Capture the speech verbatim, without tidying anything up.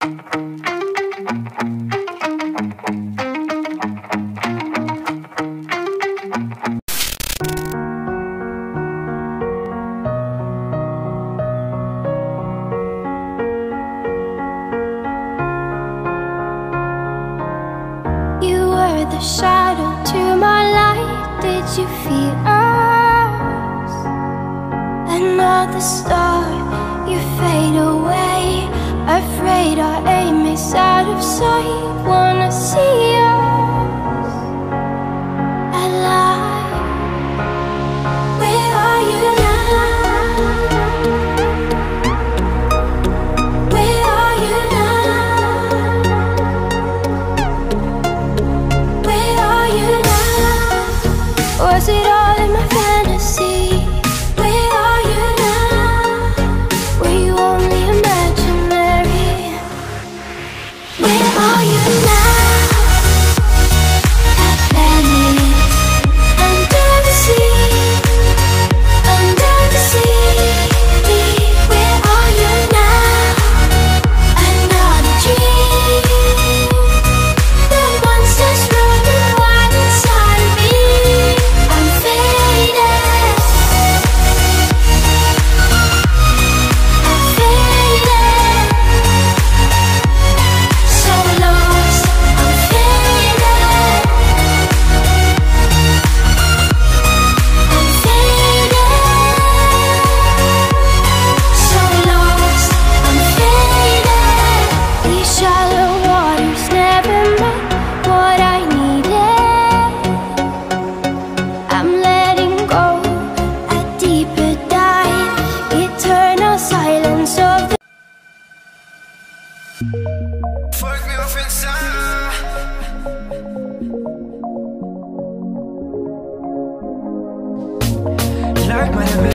The shadow to my light, did you feel us? Another star, you fade away. Afraid our aim is out of sight. Wanna see us alive. Where are you now? Where are you now? Was it all in my fantasy? Where are you now? Were you only imaginary? Where are you now? Atlantis, under the sea, under the sea. Where are you now? Another dream. The monsters running wild inside of me. Fuck me off inside. Like my